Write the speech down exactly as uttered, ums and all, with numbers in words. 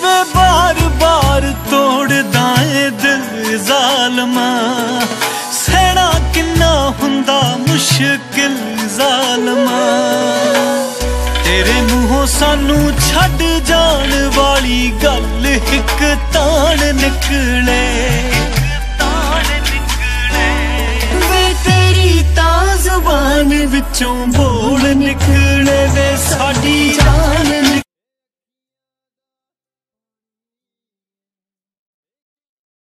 वे बार बार तोड़दा ए दिल ज़ालमा सहना किन्ना हुंदा मुश्किल ज़ालमा तेरे मुँहों सानू छड्ड जान वाली गल हिक तान निकले वे तेरी तां ज़ुबान विचों बोल निकले वे साडी जान